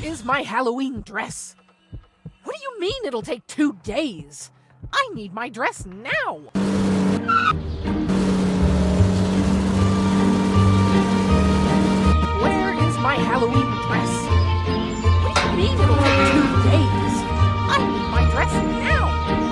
is my Halloween dress? What do you mean it'll take 2 days? I need my dress now! Where is my Halloween dress? What do you mean it'll take 2 days? I need my dress now!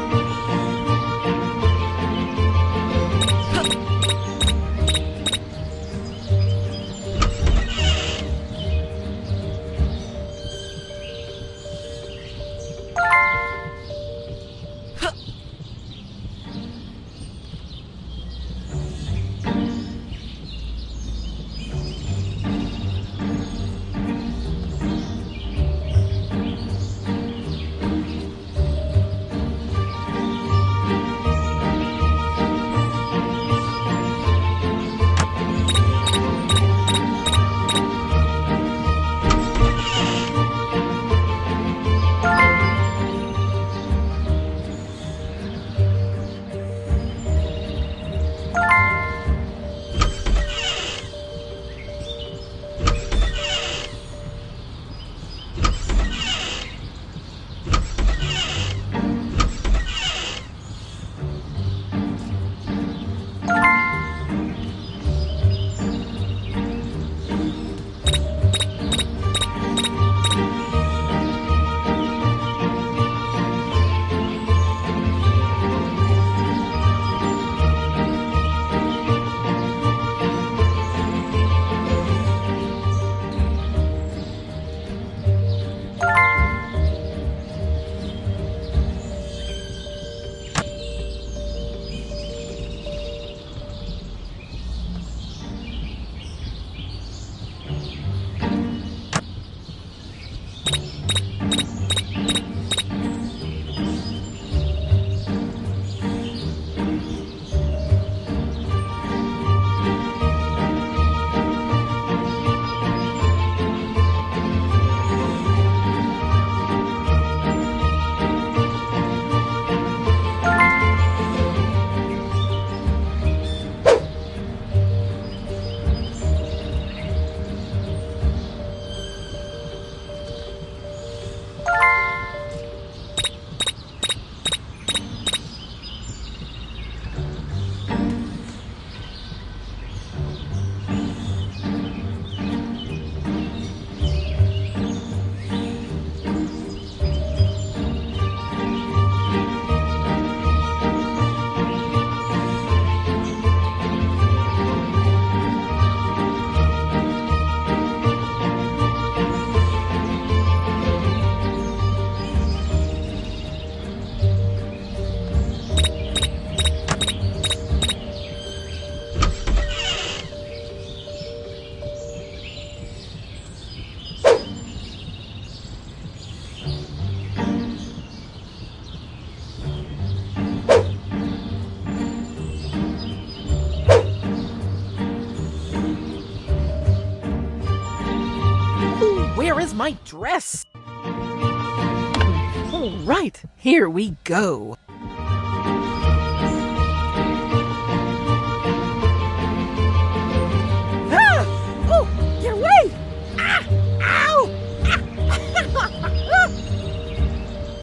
Where is my dress? All right, here we go.